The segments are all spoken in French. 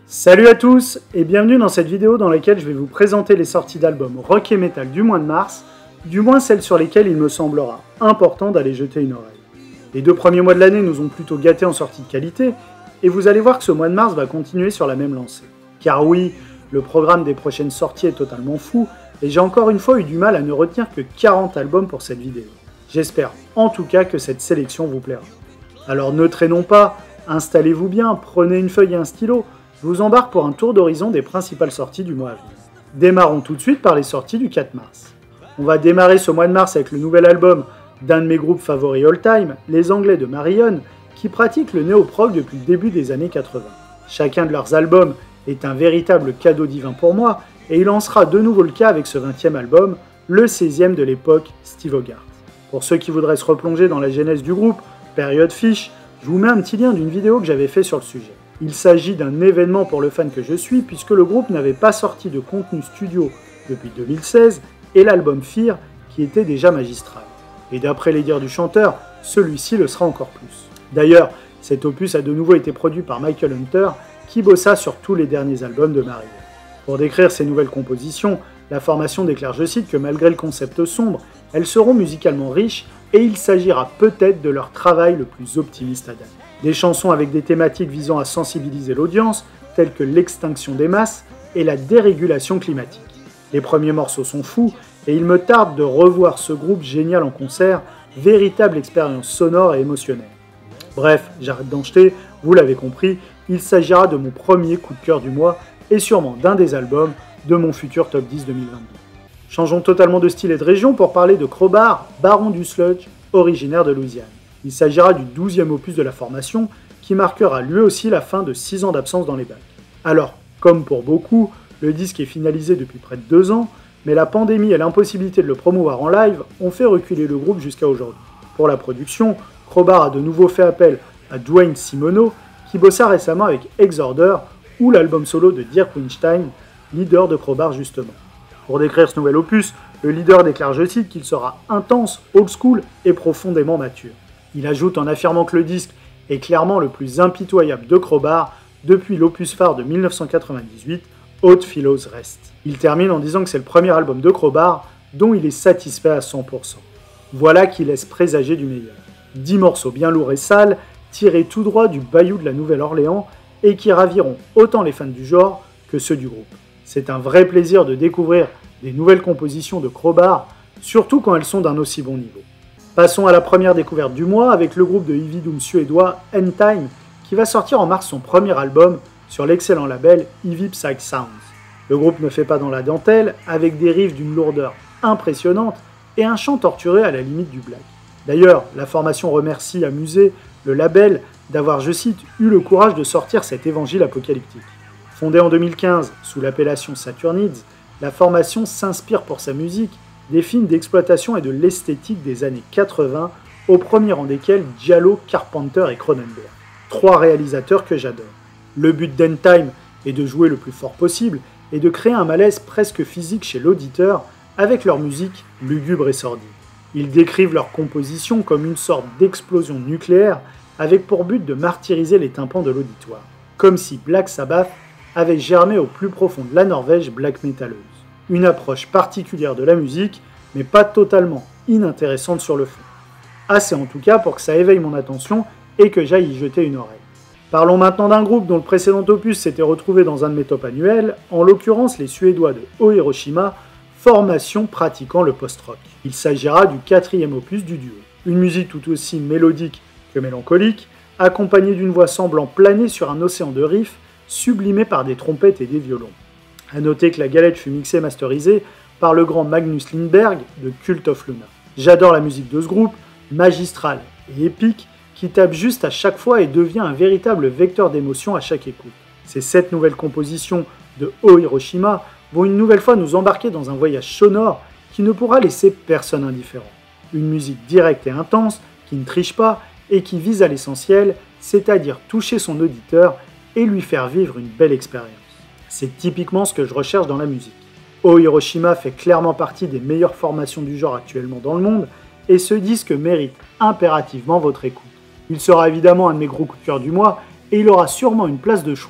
Salut à tous et bienvenue dans cette vidéo dans laquelle je vais vous présenter les sorties d'albums rock et metal du mois de mars, du moins celles sur lesquelles il me semblera important d'aller jeter une oreille. Les 2 premiers mois de l'année nous ont plutôt gâtés en sorties de qualité, et vous allez voir que ce mois de mars va continuer sur la même lancée. Car oui, le programme des prochaines sorties est totalement fou, et j'ai encore une fois eu du mal à ne retenir que 40 albums pour cette vidéo. J'espère en tout cas que cette sélection vous plaira. Alors ne traînons pas, installez-vous bien, prenez une feuille et un stylo, je vous embarque pour un tour d'horizon des principales sorties du mois à venir. Démarrons tout de suite par les sorties du 4 mars. On va démarrer ce mois de mars avec le nouvel album d'un de mes groupes favoris all-time, les Anglais de Marion, qui pratiquent le néo-prog depuis le début des années 80. Chacun de leurs albums est un véritable cadeau divin pour moi, et il en sera de nouveau le cas avec ce 20e album, le 16e de l'époque Steve Hogarth. Pour ceux qui voudraient se replonger dans la genèse du groupe, période Fish, je vous mets un petit lien d'une vidéo que j'avais fait sur le sujet. Il s'agit d'un événement pour le fan que je suis puisque le groupe n'avait pas sorti de contenu studio depuis 2016 et l'album Fear qui était déjà magistral. Et d'après les dires du chanteur, celui-ci le sera encore plus. D'ailleurs, cet opus a de nouveau été produit par Michael Hunter qui bossa sur tous les derniers albums de Marion. Pour décrire ces nouvelles compositions, la formation déclare, je cite, que malgré le concept sombre, elles seront musicalement riches et il s'agira peut-être de leur travail le plus optimiste à date. Des chansons avec des thématiques visant à sensibiliser l'audience, telles que l'extinction des masses et la dérégulation climatique. Les premiers morceaux sont fous, et il me tarde de revoir ce groupe génial en concert, véritable expérience sonore et émotionnelle. Bref, j'arrête d'en jeter, vous l'avez compris, il s'agira de mon premier coup de cœur du mois, et sûrement d'un des albums de mon futur top 10 2022. Changeons totalement de style et de région pour parler de Crowbar, baron du sludge, originaire de Louisiane. Il s'agira du 12e opus de la formation, qui marquera lui aussi la fin de 6 ans d'absence dans les bacs. Alors, comme pour beaucoup, le disque est finalisé depuis près de 2 ans, mais la pandémie et l'impossibilité de le promouvoir en live ont fait reculer le groupe jusqu'à aujourd'hui. Pour la production, Crowbar a de nouveau fait appel à Dwayne Simoneau, qui bossa récemment avec Exorder, ou l'album solo de Dirk Weinstein, leader de Crowbar justement. Pour décrire ce nouvel opus, le leader déclare, je cite, qu'il sera intense, old school et profondément mature. Il ajoute en affirmant que le disque est clairement le plus impitoyable de Crowbar depuis l'opus phare de 1998, Odd Fellows Rest. Il termine en disant que c'est le premier album de Crowbar dont il est satisfait à 100%. Voilà qui laisse présager du meilleur. 10 morceaux bien lourds et sales, tirés tout droit du bayou de la Nouvelle-Orléans et qui raviront autant les fans du genre que ceux du groupe. C'est un vrai plaisir de découvrir des nouvelles compositions de Crowbar, surtout quand elles sont d'un aussi bon niveau. Passons à la première découverte du mois avec le groupe de heavy doom suédois End Time qui va sortir en mars son premier album sur l'excellent label Heavy Psych Sounds. Le groupe ne fait pas dans la dentelle avec des riffs d'une lourdeur impressionnante et un chant torturé à la limite du black. D'ailleurs, la formation remercie Amusé, le label, d'avoir, je cite, eu le courage de sortir cet évangile apocalyptique. Fondée en 2015 sous l'appellation Saturnids, la formation s'inspire pour sa musique des films d'exploitation et de l'esthétique des années 80, au premier rang desquels Giallo, Carpenter et Cronenberg. 3 réalisateurs que j'adore. Le but d'End Time est de jouer le plus fort possible et de créer un malaise presque physique chez l'auditeur avec leur musique lugubre et sordide. Ils décrivent leur composition comme une sorte d'explosion nucléaire avec pour but de martyriser les tympans de l'auditoire, comme si Black Sabbath avait germé au plus profond de la Norvège black metalleuse. Une approche particulière de la musique, mais pas totalement inintéressante sur le fond. Assez en tout cas pour que ça éveille mon attention et que j'aille y jeter une oreille. Parlons maintenant d'un groupe dont le précédent opus s'était retrouvé dans un de mes tops annuels, en l'occurrence les Suédois de Oh Hiroshima, formation pratiquant le post-rock. Il s'agira du 4e opus du duo. Une musique tout aussi mélodique que mélancolique, accompagnée d'une voix semblant planer sur un océan de riffs, sublimée par des trompettes et des violons. A noter que la galette fut mixée et masterisée par le grand Magnus Lindberg de Cult of Luna. J'adore la musique de ce groupe, magistrale et épique, qui tape juste à chaque fois et devient un véritable vecteur d'émotion à chaque écoute. Ces 7 nouvelles compositions de Oh Hiroshima vont une nouvelle fois nous embarquer dans un voyage sonore qui ne pourra laisser personne indifférent. Une musique directe et intense, qui ne triche pas et qui vise à l'essentiel, c'est-à-dire toucher son auditeur et lui faire vivre une belle expérience. C'est typiquement ce que je recherche dans la musique. Oh Hiroshima fait clairement partie des meilleures formations du genre actuellement dans le monde, et ce disque mérite impérativement votre écoute. Il sera évidemment un de mes gros coups de cœur du mois, et il aura sûrement une place de choix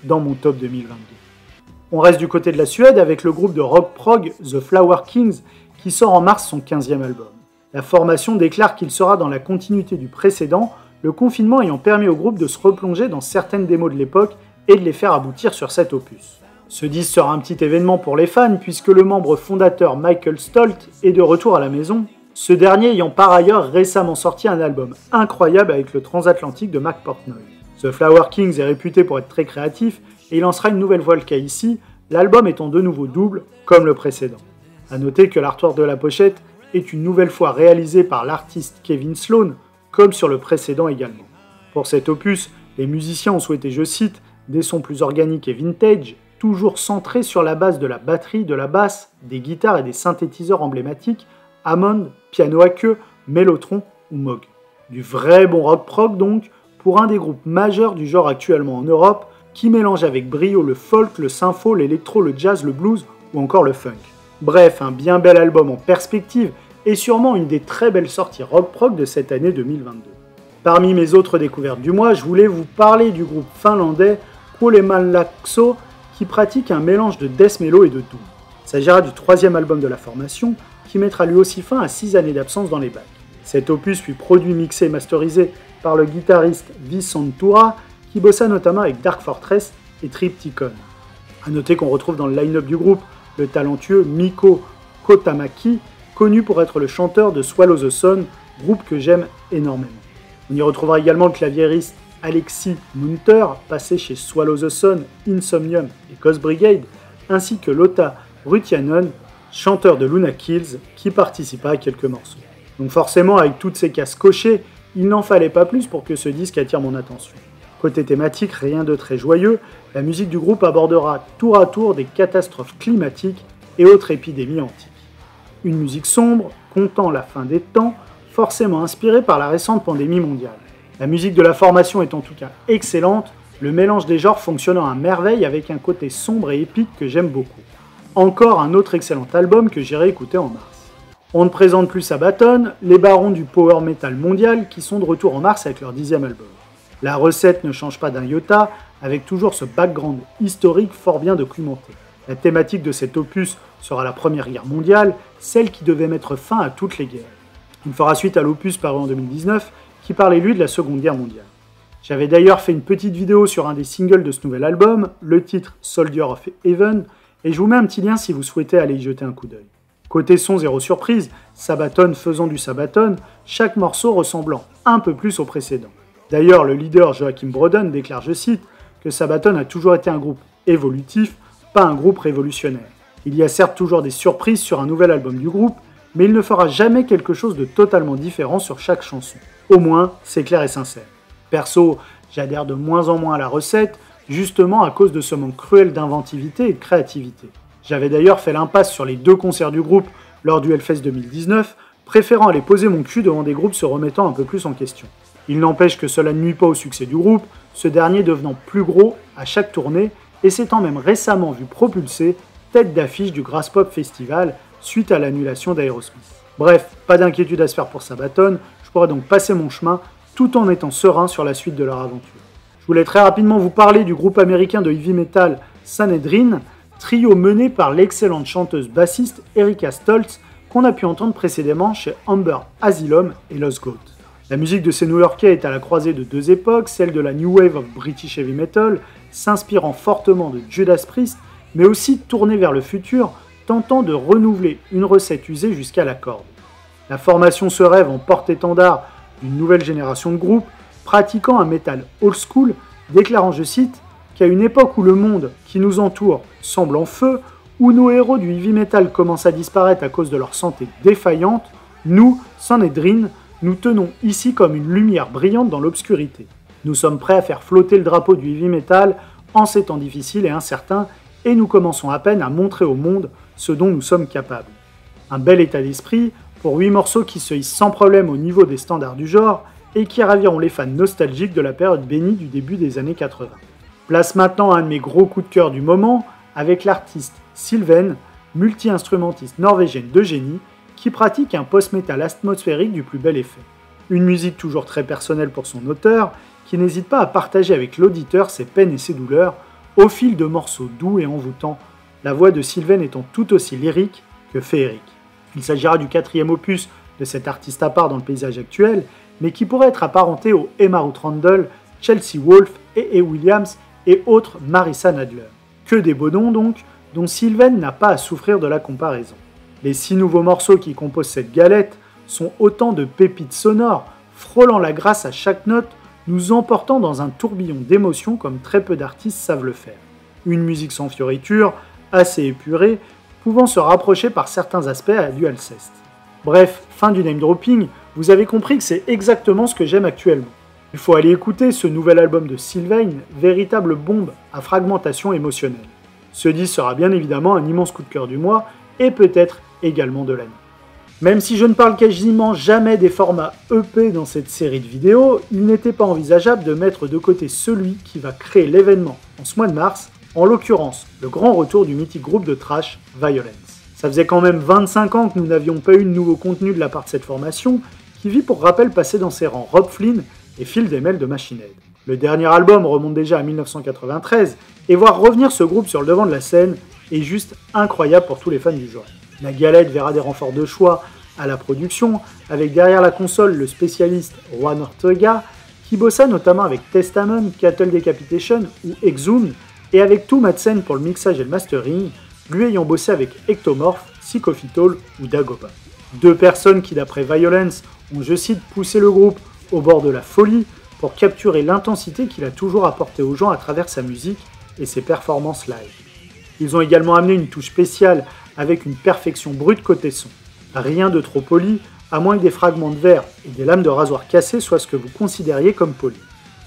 dans mon top 2022. On reste du côté de la Suède avec le groupe de rock prog The Flower Kings qui sort en mars son 15e album. La formation déclare qu'il sera dans la continuité du précédent, le confinement ayant permis au groupe de se replonger dans certaines démos de l'époque et de les faire aboutir sur cet opus. Ce disque sera un petit événement pour les fans puisque le membre fondateur Michael Stolt est de retour à la maison, ce dernier ayant par ailleurs récemment sorti un album incroyable avec le transatlantique de Mac Portnoy. The Flower Kings est réputé pour être très créatif et il lancera une nouvelle voie le cas ici, l'album étant de nouveau double comme le précédent. A noter que l'artwork de la pochette est une nouvelle fois réalisé par l'artiste Kevin Sloan, comme sur le précédent également. Pour cet opus, les musiciens ont souhaité, je cite, des sons plus organiques et vintage, toujours centrés sur la base de la batterie, de la basse, des guitares et des synthétiseurs emblématiques, Hammond, piano à queue, Mellotron ou Moog. Du vrai bon rock prog donc, pour un des groupes majeurs du genre actuellement en Europe, qui mélange avec brio le folk, le sympho, l'électro, le jazz, le blues ou encore le funk. Bref, un bien bel album en perspective et sûrement une des très belles sorties rock prog de cette année 2022. Parmi mes autres découvertes du mois, je voulais vous parler du groupe finlandais Kuolemanlakso qui pratique un mélange de death mellow et de doom. Il s'agira du 3e album de la formation qui mettra lui aussi fin à 6 années d'absence dans les bacs. Cet opus fut produit, mixé et masterisé par le guitariste Visantura qui bossa notamment avec Dark Fortress et Triptykon. A noter qu'on retrouve dans le line-up du groupe le talentueux Mikko Kotamaki, connu pour être le chanteur de Swallow the Sun, groupe que j'aime énormément. On y retrouvera également le claviériste Alexis Munter, passé chez Swallow the Sun, Insomnium et Ghost Brigade, ainsi que Lotta Rutianen, chanteur de Luna Kills, qui participa à quelques morceaux. Donc forcément, avec toutes ces cases cochées, il n'en fallait pas plus pour que ce disque attire mon attention. Côté thématique, rien de très joyeux, la musique du groupe abordera tour à tour des catastrophes climatiques et autres épidémies antiques. Une musique sombre, comptant la fin des temps, forcément inspirée par la récente pandémie mondiale. La musique de la formation est en tout cas excellente, le mélange des genres fonctionnant à merveille avec un côté sombre et épique que j'aime beaucoup. Encore un autre excellent album que j'irai écouter en mars. On ne présente plus Sabaton, les barons du power metal mondial qui sont de retour en mars avec leur 10e album. La recette ne change pas d'un iota, avec toujours ce background historique fort bien documenté. La thématique de cet opus sera la Première Guerre mondiale, celle qui devait mettre fin à toutes les guerres. Il fera suite à l'opus paru en 2019, qui parlait lui de la Seconde Guerre mondiale. J'avais d'ailleurs fait une petite vidéo sur un des singles de ce nouvel album, le titre Soldier of Heaven, et je vous mets un petit lien si vous souhaitez aller y jeter un coup d'œil. Côté son, zéro surprise, Sabaton faisant du Sabaton, chaque morceau ressemblant un peu plus au précédent. D'ailleurs, le leader Joachim Broden déclare, je cite, que Sabaton a toujours été un groupe évolutif, pas un groupe révolutionnaire. Il y a certes toujours des surprises sur un nouvel album du groupe, mais il ne fera jamais quelque chose de totalement différent sur chaque chanson. Au moins, c'est clair et sincère. Perso, j'adhère de moins en moins à la recette, justement à cause de ce manque cruel d'inventivité et de créativité. J'avais d'ailleurs fait l'impasse sur les 2 concerts du groupe lors du Hellfest 2019, préférant aller poser mon cul devant des groupes se remettant un peu plus en question. Il n'empêche que cela ne nuit pas au succès du groupe, ce dernier devenant plus gros à chaque tournée et s'étant même récemment vu propulsé tête d'affiche du Graspop Festival suite à l'annulation d'Aerosmith. Bref, pas d'inquiétude à se faire pour Sabaton, je pourrais donc passer mon chemin tout en étant serein sur la suite de leur aventure. Je voulais très rapidement vous parler du groupe américain de heavy metal Sanhedrin, trio mené par l'excellente chanteuse bassiste Erika Stoltz qu'on a pu entendre précédemment chez Amber Asylum et Lost Goat. La musique de ces New-Yorkais est à la croisée de 2 époques, celle de la New Wave of British Heavy Metal, s'inspirant fortement de Judas Priest, mais aussi tournée vers le futur, tentant de renouveler une recette usée jusqu'à la corde. La formation se rêve en porte-étendard d'une nouvelle génération de groupes, pratiquant un métal old school, déclarant, je cite, qu'à une époque où le monde qui nous entoure semble en feu, où nos héros du heavy metal commencent à disparaître à cause de leur santé défaillante, nous, Sanhedrin, nous tenons ici comme une lumière brillante dans l'obscurité. Nous sommes prêts à faire flotter le drapeau du heavy metal en ces temps difficiles et incertains, et nous commençons à peine à montrer au monde ce dont nous sommes capables. Un bel état d'esprit pour 8 morceaux qui se hissent sans problème au niveau des standards du genre et qui raviront les fans nostalgiques de la période bénie du début des années 80. Place maintenant à un de mes gros coups de cœur du moment avec l'artiste Sylven, multi-instrumentiste norvégienne de génie, qui pratique un post-metal atmosphérique du plus bel effet. Une musique toujours très personnelle pour son auteur, qui n'hésite pas à partager avec l'auditeur ses peines et ses douleurs, au fil de morceaux doux et envoûtants, la voix de Sylvain étant tout aussi lyrique que féerique. Il s'agira du 4e opus de cet artiste à part dans le paysage actuel, mais qui pourrait être apparenté aux Emma Ruth Randall, Chelsea Wolfe et Williams et autres Marissa Nadler. Que des beaux noms donc, dont Sylvain n'a pas à souffrir de la comparaison. Les 6 nouveaux morceaux qui composent cette galette sont autant de pépites sonores, frôlant la grâce à chaque note, nous emportant dans un tourbillon d'émotions comme très peu d'artistes savent le faire. Une musique sans fioritures, assez épurée, pouvant se rapprocher par certains aspects à du Alceste. Bref, fin du name dropping, vous avez compris que c'est exactement ce que j'aime actuellement. Il faut aller écouter ce nouvel album de Sylvain, véritable bombe à fragmentation émotionnelle. Ce disque sera bien évidemment un immense coup de cœur du mois, et peut-être également de l'année. Même si je ne parle quasiment jamais des formats EP dans cette série de vidéos, il n'était pas envisageable de mettre de côté celui qui va créer l'événement en ce mois de mars, en l'occurrence le grand retour du mythique groupe de thrash Violence. Ça faisait quand même 25 ans que nous n'avions pas eu de nouveau contenu de la part de cette formation, qui vit pour rappel passer dans ses rangs Rob Flynn et Phil Demel de Machine Head. Le dernier album remonte déjà à 1993, et voir revenir ce groupe sur le devant de la scène est juste incroyable pour tous les fans du genre. La galette verra des renforts de choix à la production, avec derrière la console le spécialiste Juan Ortega, qui bossa notamment avec Testament, Cattle Decapitation ou Exhumed, et avec Tou Madsen pour le mixage et le mastering, lui ayant bossé avec Ectomorph, Psychophytol ou Dagoba. 2 personnes qui, d'après Violence, ont, je cite, poussé le groupe au bord de la folie pour capturer l'intensité qu'il a toujours apportée aux gens à travers sa musique et ses performances live. Ils ont également amené une touche spéciale avec une perfection brute côté son. Rien de trop poli, à moins que des fragments de verre et des lames de rasoir cassées soient ce que vous considériez comme poli.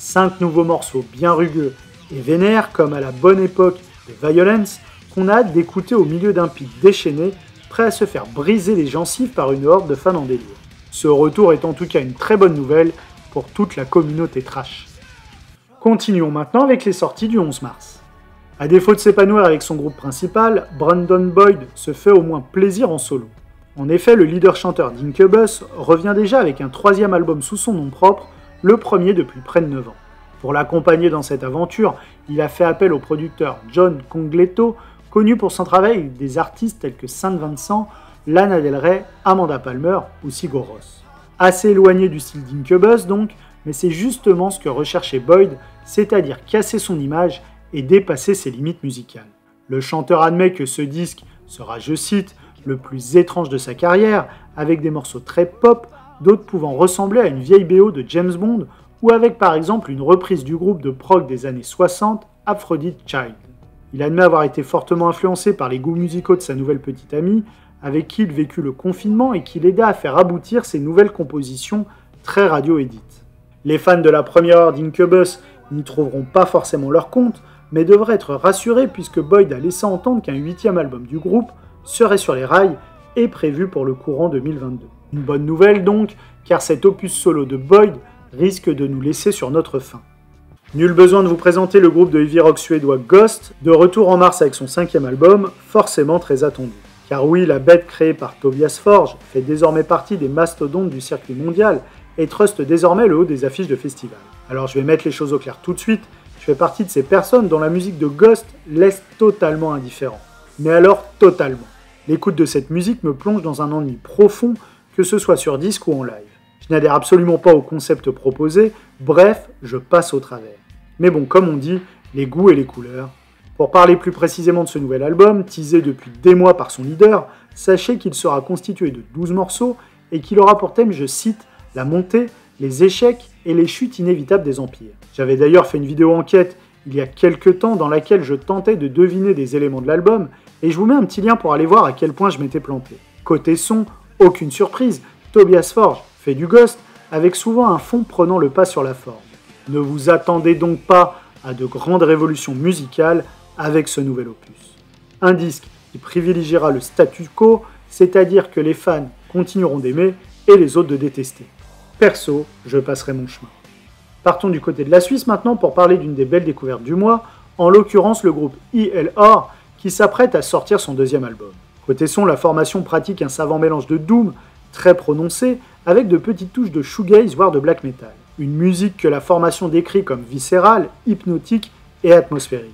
5 nouveaux morceaux bien rugueux et vénères, comme à la bonne époque de Violence, qu'on a hâte d'écouter au milieu d'un pic déchaîné, prêt à se faire briser les gencives par une horde de fans en délire. Ce retour est en tout cas une très bonne nouvelle pour toute la communauté trash. Continuons maintenant avec les sorties du 11 mars. A défaut de s'épanouir avec son groupe principal, Brandon Boyd se fait au moins plaisir en solo. En effet, le leader-chanteur d'Incubus revient déjà avec un 3e album sous son nom propre, le premier depuis près de 9 ans. Pour l'accompagner dans cette aventure, il a fait appel au producteur John Congletto, connu pour son travail avec des artistes tels que Saint Vincent, Lana Del Rey, Amanda Palmer ou Sigur Rós. Assez éloigné du style d'Incubus donc, mais c'est justement ce que recherchait Boyd, c'est-à-dire casser son image et dépasser ses limites musicales. Le chanteur admet que ce disque sera, je cite, le plus étrange de sa carrière, avec des morceaux très pop, d'autres pouvant ressembler à une vieille BO de James Bond, ou avec par exemple une reprise du groupe de prog des années 60, Aphrodite Child. Il admet avoir été fortement influencé par les goûts musicaux de sa nouvelle petite amie, avec qui il vécut le confinement et qui l'aida à faire aboutir ses nouvelles compositions très radio-édites. Les fans de la première heure d'Incubus n'y trouveront pas forcément leur compte, mais devraient être rassurés puisque Boyd a laissé entendre qu'un 8e album du groupe serait sur les rails et prévu pour le courant 2022. Une bonne nouvelle donc, car cet opus solo de Boyd risque de nous laisser sur notre faim. Nul besoin de vous présenter le groupe de heavy rock suédois Ghost, de retour en mars avec son 5e album, forcément très attendu. Car oui, la bête créée par Tobias Forge fait désormais partie des mastodontes du circuit mondial et truste désormais le haut des affiches de festivals. Alors je vais mettre les choses au clair tout de suite, je fais partie de ces personnes dont la musique de Ghost laisse totalement indifférent. Mais alors totalement. L'écoute de cette musique me plonge dans un ennui profond, que ce soit sur disque ou en live. Je n'adhère absolument pas au concept proposé, bref, je passe au travers. Mais bon, comme on dit, les goûts et les couleurs. Pour parler plus précisément de ce nouvel album, teasé depuis des mois par son leader, sachez qu'il sera constitué de 12 morceaux et qu'il aura pour thème, je cite, la montée, les échecs et les chutes inévitables des empires. J'avais d'ailleurs fait une vidéo enquête il y a quelques temps dans laquelle je tentais de deviner des éléments de l'album et je vous mets un petit lien pour aller voir à quel point je m'étais planté. Côté son, aucune surprise, Tobias Forge fait du Ghost avec souvent un fond prenant le pas sur la forme. Ne vous attendez donc pas à de grandes révolutions musicales avec ce nouvel opus. Un disque qui privilégiera le statu quo, c'est-à-dire que les fans continueront d'aimer et les autres de détester. Perso, je passerai mon chemin. Partons du côté de la Suisse maintenant pour parler d'une des belles découvertes du mois, en l'occurrence le groupe ELR qui s'apprête à sortir son 2e album. Côté son, la formation pratique un savant mélange de doom très prononcé avec de petites touches de shoegaze voire de black metal. Une musique que la formation décrit comme viscérale, hypnotique et atmosphérique.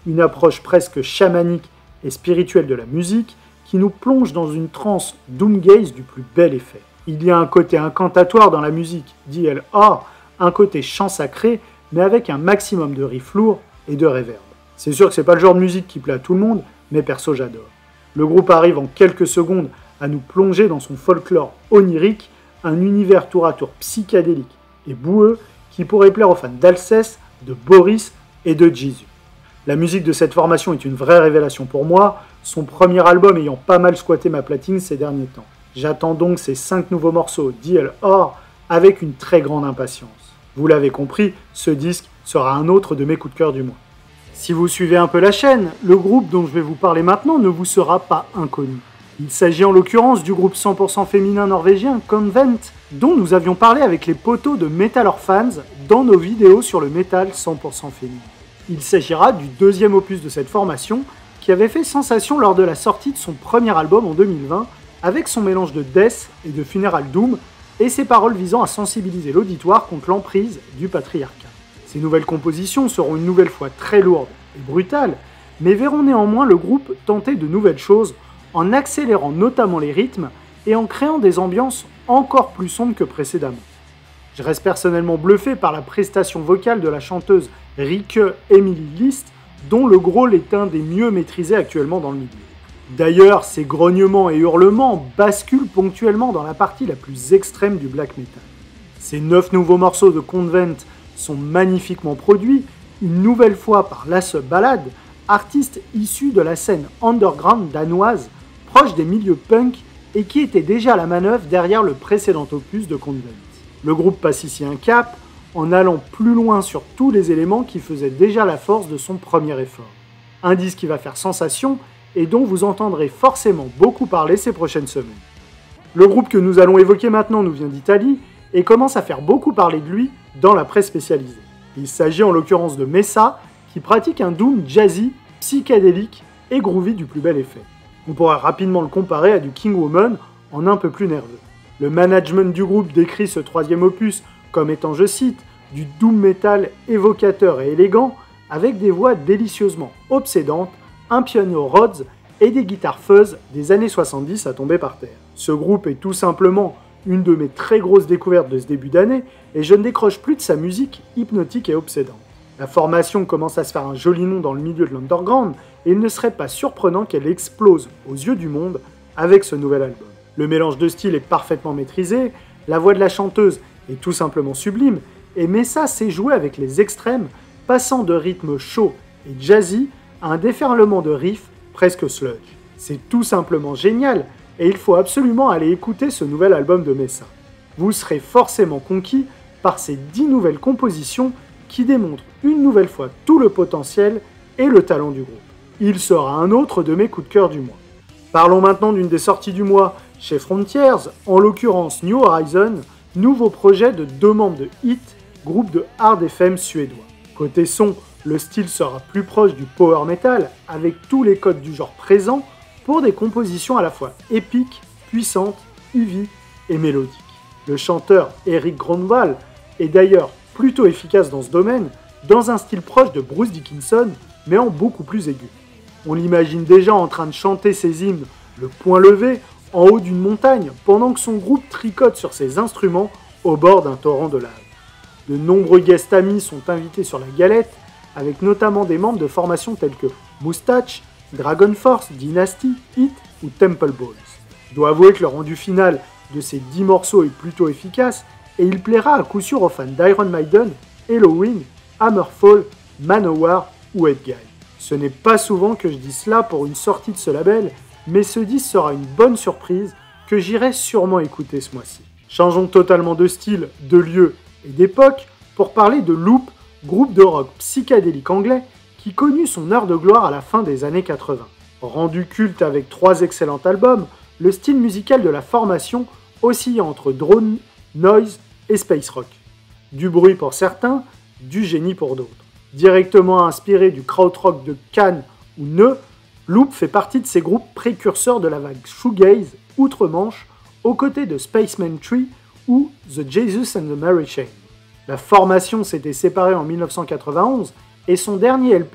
une approche presque chamanique et spirituelle de la musique qui nous plonge dans une transe doomgaze du plus bel effet. Il y a un côté incantatoire dans la musique, dit LR, un côté chant sacré, mais avec un maximum de riffs lourds et de reverb. C'est sûr que c'est pas le genre de musique qui plaît à tout le monde, mais perso j'adore. Le groupe arrive en quelques secondes à nous plonger dans son folklore onirique, un univers tour à tour psychédélique et boueux qui pourrait plaire aux fans d'Alceste, de Boris et de Jésus. La musique de cette formation est une vraie révélation pour moi, son premier album ayant pas mal squatté ma platine ces derniers temps. J'attends donc ces 5 nouveaux morceaux DLR avec une très grande impatience. Vous l'avez compris, ce disque sera un autre de mes coups de cœur du mois. Si vous suivez un peu la chaîne, le groupe dont je vais vous parler maintenant ne vous sera pas inconnu. Il s'agit en l'occurrence du groupe 100% féminin norvégien Convent, dont nous avions parlé avec les potos de Metal Orphans dans nos vidéos sur le métal 100% féminin. Il s'agira du deuxième opus de cette formation, qui avait fait sensation lors de la sortie de son premier album en 2020, avec son mélange de death et de funeral doom, et ses paroles visant à sensibiliser l'auditoire contre l'emprise du patriarcat. Ces nouvelles compositions seront une nouvelle fois très lourdes et brutales, mais verront néanmoins le groupe tenter de nouvelles choses, en accélérant notamment les rythmes et en créant des ambiances encore plus sombres que précédemment. Je reste personnellement bluffé par la prestation vocale de la chanteuse Rikke Emily List, dont le growl est un des mieux maîtrisés actuellement dans le milieu. D'ailleurs, ces grognements et hurlements basculent ponctuellement dans la partie la plus extrême du black metal. Ces 9 nouveaux morceaux de Convent sont magnifiquement produits, une nouvelle fois par Lasse Ballade, artiste issu de la scène underground danoise, proche des milieux punk et qui était déjà à la manœuvre derrière le précédent opus de Convent. Le groupe passe ici un cap, en allant plus loin sur tous les éléments qui faisaient déjà la force de son premier effort. Un disque qui va faire sensation et dont vous entendrez forcément beaucoup parler ces prochaines semaines. Le groupe que nous allons évoquer maintenant nous vient d'Italie et commence à faire beaucoup parler de lui dans la presse spécialisée. Il s'agit en l'occurrence de Messa, qui pratique un doom jazzy, psychédélique et groovy du plus bel effet. On pourra rapidement le comparer à du King Woman en un peu plus nerveux. Le management du groupe décrit ce troisième opus comme étant, je cite, du doom metal évocateur et élégant, avec des voix délicieusement obsédantes, un piano Rhodes et des guitares fuzz des années 70 à tomber par terre. Ce groupe est tout simplement une de mes très grosses découvertes de ce début d'année, et je ne décroche plus de sa musique hypnotique et obsédante. La formation commence à se faire un joli nom dans le milieu de l'underground, et il ne serait pas surprenant qu'elle explose aux yeux du monde avec ce nouvel album. Le mélange de styles est parfaitement maîtrisé, la voix de la chanteuse est tout simplement sublime, et Messa sait jouer avec les extrêmes, passant de rythmes chauds et jazzy à un déferlement de riffs presque sludge. C'est tout simplement génial, et il faut absolument aller écouter ce nouvel album de Messa. Vous serez forcément conquis par ces 10 nouvelles compositions qui démontrent une nouvelle fois tout le potentiel et le talent du groupe. Il sera un autre de mes coups de cœur du mois. Parlons maintenant d'une des sorties du mois chez Frontiers, en l'occurrence New Horizon, nouveau projet de 2 membres de Hit, groupe de hard FM suédois. Côté son, le style sera plus proche du power metal, avec tous les codes du genre présents, pour des compositions à la fois épiques, puissantes, heavy et mélodiques. Le chanteur Eric Grönwall est d'ailleurs plutôt efficace dans ce domaine, dans un style proche de Bruce Dickinson, mais en beaucoup plus aigu. On l'imagine déjà en train de chanter ses hymnes, le poing levé, en haut d'une montagne, pendant que son groupe tricote sur ses instruments au bord d'un torrent de lave. De nombreux guest amis sont invités sur la galette, avec notamment des membres de formations telles que Moustache, Dragon Force, Dynasty, Hit ou Temple Balls. Je dois avouer que le rendu final de ces 10 morceaux est plutôt efficace, et il plaira à coup sûr aux fans d'Iron Maiden, Halloween, Hammerfall, Manowar ou Edguy. Ce n'est pas souvent que je dis cela pour une sortie de ce label, mais ce disque sera une bonne surprise que j'irai sûrement écouter ce mois-ci. Changeons totalement de style, de lieu et d'époque pour parler de Loop, groupe de rock psychédélique anglais qui connut son heure de gloire à la fin des années 80. Rendu culte avec 3 excellents albums, le style musical de la formation oscille entre drone, noise et space rock. Du bruit pour certains, du génie pour d'autres. Directement inspiré du krautrock de Cannes ou Neu, Loop fait partie de ces groupes précurseurs de la vague shoegaze outre-Manche, aux côtés de Spaceman Tree ou The Jesus and the Mary Chain. La formation s'était séparée en 1991 et son dernier LP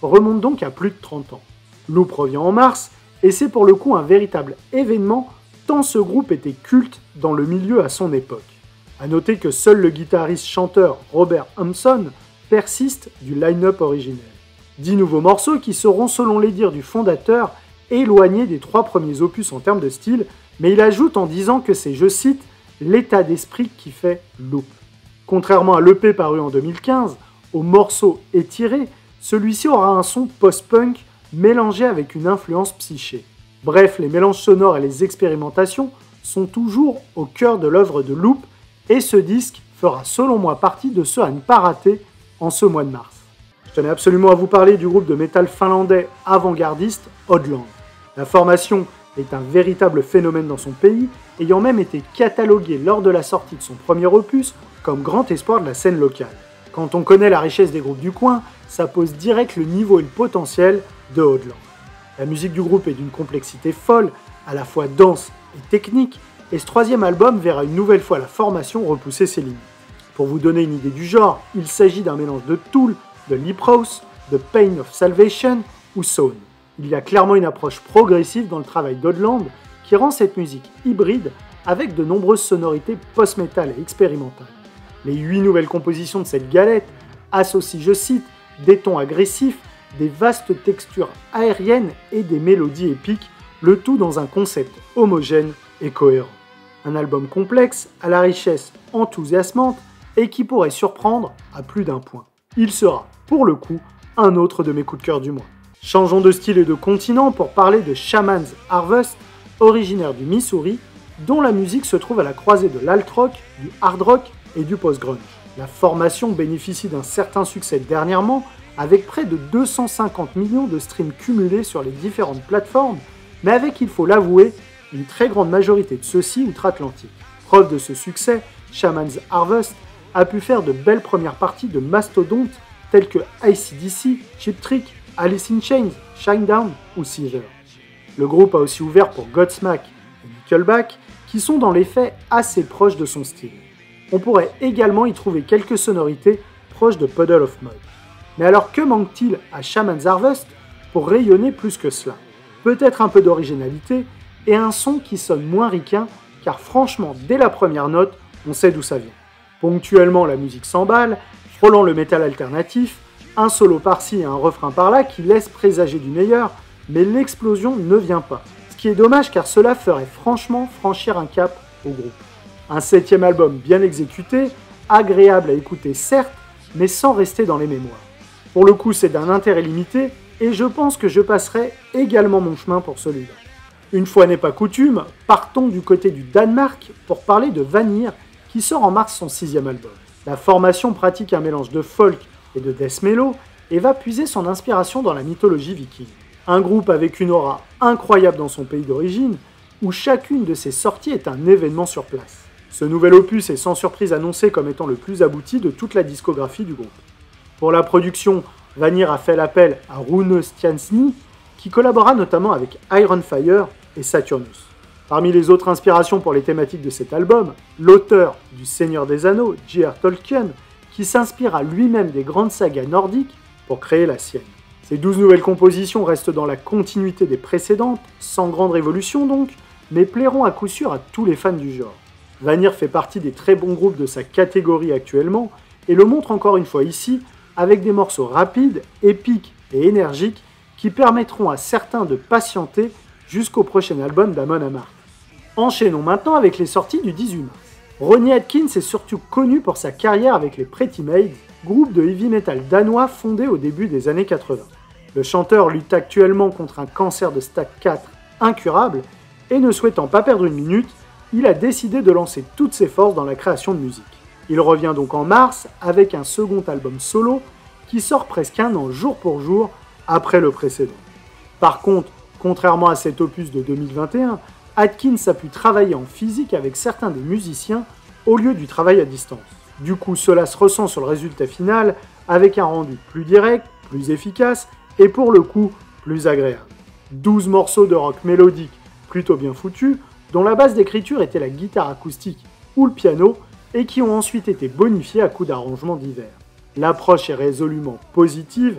remonte donc à plus de 30 ans. Loop revient en mars, et c'est pour le coup un véritable événement, tant ce groupe était culte dans le milieu à son époque. A noter que seul le guitariste-chanteur Robert Hampson persiste du line-up originel. 10 nouveaux morceaux qui seront, selon les dires du fondateur, éloignés des 3 premiers opus en termes de style, mais il ajoute en disant que c'est, je cite, l'état d'esprit qui fait Loop. Contrairement à l'EP paru en 2015, aux morceaux étirés, celui-ci aura un son post-punk mélangé avec une influence psyché. Bref, les mélanges sonores et les expérimentations sont toujours au cœur de l'œuvre de Loop, et ce disque fera selon moi partie de ceux à ne pas rater en ce mois de mars. Je tenais absolument à vous parler du groupe de métal finlandais avant-gardiste Oddland. La formation est un véritable phénomène dans son pays, ayant même été catalogué lors de la sortie de son premier opus comme grand espoir de la scène locale. Quand on connaît la richesse des groupes du coin, ça pose direct le niveau et le potentiel de Oddland. La musique du groupe est d'une complexité folle, à la fois dense et technique, et ce 3e album verra une nouvelle fois la formation repousser ses limites. Pour vous donner une idée du genre, il s'agit d'un mélange de Tool, de Leprous, de Pain of Salvation ou Sown. Il y a clairement une approche progressive dans le travail d'Oddland qui rend cette musique hybride avec de nombreuses sonorités post-metal et expérimentales. Les 8 nouvelles compositions de cette galette associent, je cite, des tons agressifs, des vastes textures aériennes et des mélodies épiques, le tout dans un concept homogène et cohérent. Un album complexe, à la richesse enthousiasmante et qui pourrait surprendre à plus d'un point. Il sera, pour le coup, un autre de mes coups de cœur du mois. Changeons de style et de continent pour parler de Shaman's Harvest, originaire du Missouri, dont la musique se trouve à la croisée de l'alt-rock, du hard rock et du post-grunge. La formation bénéficie d'un certain succès dernièrement, avec près de 250 millions de streams cumulés sur les différentes plateformes, mais avec, il faut l'avouer, une très grande majorité de ceux-ci outre-Atlantique. Preuve de ce succès, Shaman's Harvest a pu faire de belles premières parties de mastodontes tels que AC/DC, Cheap Trick, Alice in Chains, Shinedown ou Seether. Le groupe a aussi ouvert pour Godsmack et Nickelback, qui sont dans les faits assez proches de son style. On pourrait également y trouver quelques sonorités proches de Puddle of Mudd. Mais alors que manque-t-il à Shaman's Harvest pour rayonner plus que cela? Peut-être un peu d'originalité et un son qui sonne moins ricain, car franchement, dès la première note, on sait d'où ça vient. Ponctuellement, la musique s'emballe, frôlant le métal alternatif, un solo par-ci et un refrain par-là qui laisse présager du meilleur, mais l'explosion ne vient pas. Ce qui est dommage car cela ferait franchement franchir un cap au groupe. Un 7e album bien exécuté, agréable à écouter certes, mais sans rester dans les mémoires. Pour le coup, c'est d'un intérêt limité, et je pense que je passerai également mon chemin pour celui-là. Une fois n'est pas coutume, partons du côté du Danemark pour parler de Vanir, qui sort en mars son 6e album. La formation pratique un mélange de folk et de death mellow, et va puiser son inspiration dans la mythologie viking. Un groupe avec une aura incroyable dans son pays d'origine, où chacune de ses sorties est un événement sur place. Ce nouvel opus est sans surprise annoncé comme étant le plus abouti de toute la discographie du groupe. Pour la production, Vanir a fait l'appel à Rune Stiansny, qui collabora notamment avec Iron Fire et Saturnus. Parmi les autres inspirations pour les thématiques de cet album, l'auteur du Seigneur des Anneaux, J.R. Tolkien, qui s'inspira lui-même des grandes sagas nordiques pour créer la sienne. Ces 12 nouvelles compositions restent dans la continuité des précédentes, sans grande révolution donc, mais plairont à coup sûr à tous les fans du genre. Vanir fait partie des très bons groupes de sa catégorie actuellement, et le montre encore une fois ici, avec des morceaux rapides, épiques et énergiques qui permettront à certains de patienter jusqu'au prochain album d'Amon Amarth. Enchaînons maintenant avec les sorties du 18 mars. Ronnie Atkins est surtout connu pour sa carrière avec les Pretty Maids, groupe de heavy metal danois fondé au début des années 80. Le chanteur lutte actuellement contre un cancer de stade 4 incurable et ne souhaitant pas perdre une minute, il a décidé de lancer toutes ses forces dans la création de musique. Il revient donc en mars avec un second album solo qui sort presque un an jour pour jour après le précédent. Par contre, contrairement à cet opus de 2021, Atkins a pu travailler en physique avec certains des musiciens au lieu du travail à distance. Du coup, cela se ressent sur le résultat final avec un rendu plus direct, plus efficace et pour le coup, plus agréable. 12 morceaux de rock mélodique plutôt bien foutus, dont la base d'écriture était la guitare acoustique ou le piano et qui ont ensuite été bonifiés à coups d'arrangements divers. L'approche est résolument positive,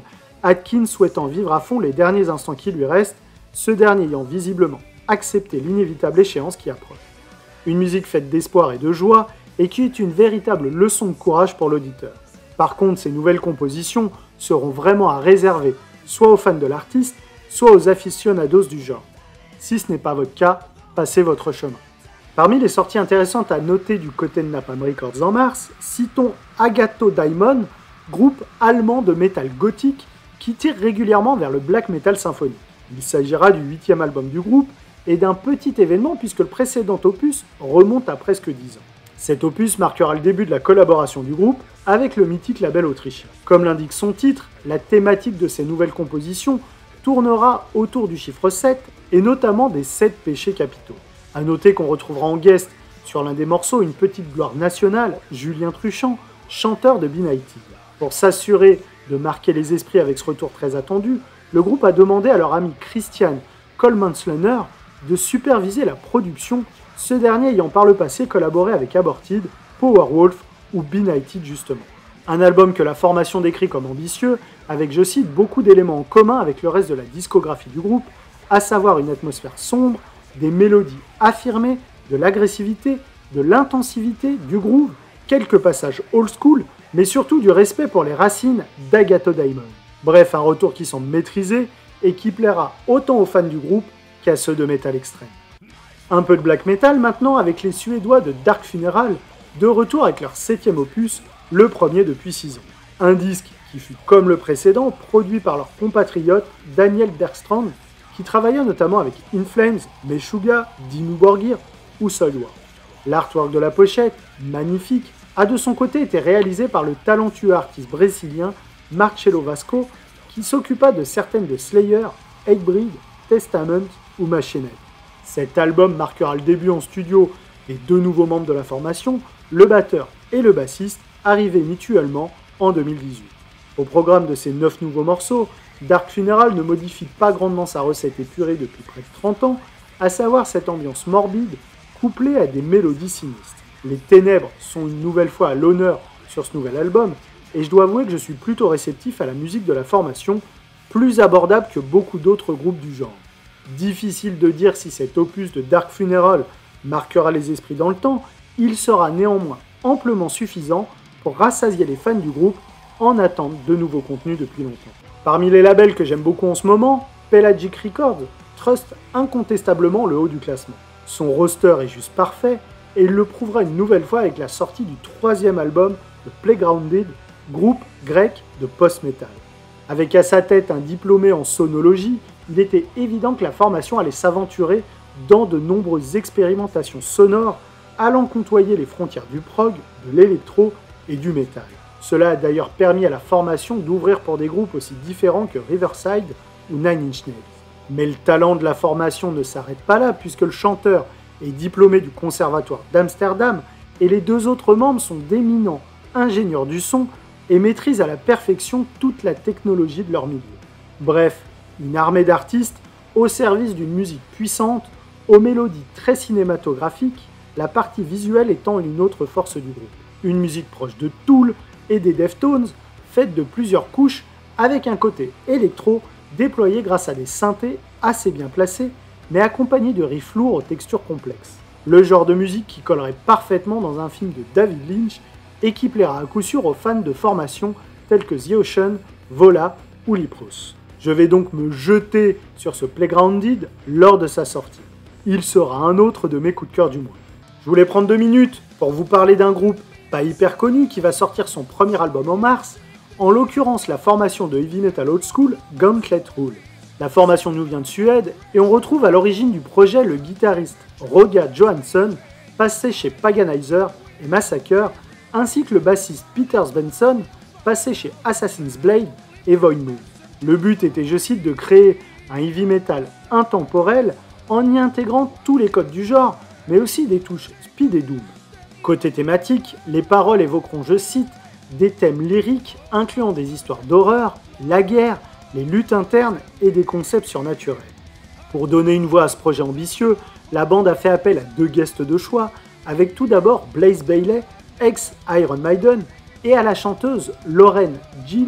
Atkins souhaitant vivre à fond les derniers instants qui lui restent, ce dernier ayant visiblement accepté l'inévitable échéance qui approche. Une musique faite d'espoir et de joie, et qui est une véritable leçon de courage pour l'auditeur. Par contre, ces nouvelles compositions seront vraiment à réserver soit aux fans de l'artiste, soit aux aficionados du genre. Si ce n'est pas votre cas, passez votre chemin. Parmi les sorties intéressantes à noter du côté de Napalm Records en mars, citons Agatho Daimon, groupe allemand de métal gothique qui tire régulièrement vers le black metal symphonique. Il s'agira du 8e album du groupe et d'un petit événement puisque le précédent opus remonte à presque 10 ans. Cet opus marquera le début de la collaboration du groupe avec le mythique label autrichien. Comme l'indique son titre, la thématique de ces nouvelles compositions tournera autour du chiffre 7 et notamment des 7 péchés capitaux. A noter qu'on retrouvera en guest sur l'un des morceaux une petite gloire nationale, Julien Truchant, chanteur de Benighted. Pour s'assurer de marquer les esprits avec ce retour très attendu, le groupe a demandé à leur ami Christian Coleman-Sluner de superviser la production, ce dernier ayant par le passé collaboré avec Aborted, Powerwolf ou Benighted justement. Un album que la formation décrit comme ambitieux, avec, je cite, beaucoup d'éléments en commun avec le reste de la discographie du groupe, à savoir une atmosphère sombre, des mélodies affirmées, de l'agressivité, de l'intensivité, du groove, quelques passages old school, mais surtout du respect pour les racines d'Agatho Daimon. Bref, un retour qui semble maîtrisé et qui plaira autant aux fans du groupe qu'à ceux de metal extrême. Un peu de black metal maintenant avec les Suédois de Dark Funeral, de retour avec leur 7e opus, le premier depuis 6 ans. Un disque qui fut, comme le précédent, produit par leur compatriote Daniel Bergstrand, qui travailla notamment avec In Flames, Meshuggah, Dimmu Borgir ou Soilwork. L'artwork de la pochette, magnifique, a de son côté été réalisé par le talentueux artiste brésilien Marcelo Vasco, qui s'occupa de certaines de Slayer, Hatebreed, Testament ou Machine Head. Cet album marquera le début en studio des 2 nouveaux membres de la formation, le batteur et le bassiste, arrivés mutuellement en 2018. Au programme de ces 9 nouveaux morceaux, Dark Funeral ne modifie pas grandement sa recette épurée depuis près de 30 ans, à savoir cette ambiance morbide couplée à des mélodies sinistres. Les ténèbres sont une nouvelle fois à l'honneur sur ce nouvel album, et je dois avouer que je suis plutôt réceptif à la musique de la formation, plus abordable que beaucoup d'autres groupes du genre. Difficile de dire si cet opus de Dark Funeral marquera les esprits dans le temps, il sera néanmoins amplement suffisant pour rassasier les fans du groupe en attente de nouveaux contenus depuis longtemps. Parmi les labels que j'aime beaucoup en ce moment, Pelagic Records truste incontestablement le haut du classement. Son roster est juste parfait et il le prouvera une nouvelle fois avec la sortie du 3e album de Playgrounded, groupe grec de post-metal. Avec à sa tête un diplômé en sonologie, il était évident que la formation allait s'aventurer dans de nombreuses expérimentations sonores allant côtoyer les frontières du prog, de l'électro et du métal. Cela a d'ailleurs permis à la formation d'ouvrir pour des groupes aussi différents que Riverside ou Nine Inch Nails. Mais le talent de la formation ne s'arrête pas là puisque le chanteur est diplômé du conservatoire d'Amsterdam et les 2 autres membres sont d'éminents ingénieurs du son et maîtrisent à la perfection toute la technologie de leur milieu. Bref, une armée d'artistes au service d'une musique puissante, aux mélodies très cinématographiques, la partie visuelle étant une autre force du groupe. Une musique proche de Tool et des Deftones, faite de plusieurs couches avec un côté électro déployé grâce à des synthés assez bien placés, mais accompagnés de riffs lourds aux textures complexes. Le genre de musique qui collerait parfaitement dans un film de David Lynch et qui plaira à coup sûr aux fans de formation tels que The Ocean, Vola ou Leprous. Je vais donc me jeter sur ce Playgrounded lors de sa sortie. Il sera un autre de mes coups de cœur du mois. Je voulais prendre 2 minutes pour vous parler d'un groupe pas hyper connu qui va sortir son premier album en mars, en l'occurrence la formation de heavy metal old school Gauntlet Rule. La formation nous vient de Suède et on retrouve à l'origine du projet le guitariste Roga Johansson, passé chez Paganizer et Massacre, ainsi que le bassiste Peter Svensson, passé chez Assassin's Blade et Void Moon. Le but était, je cite, de créer un heavy metal intemporel en y intégrant tous les codes du genre, mais aussi des touches speed et doom. Côté thématique, les paroles évoqueront, je cite, des thèmes lyriques incluant des histoires d'horreur, la guerre, les luttes internes et des concepts surnaturels. Pour donner une voix à ce projet ambitieux, la bande a fait appel à 2 guests de choix, avec tout d'abord Blaze Bayley, ex-Iron Maiden, et à la chanteuse Lauren Gill,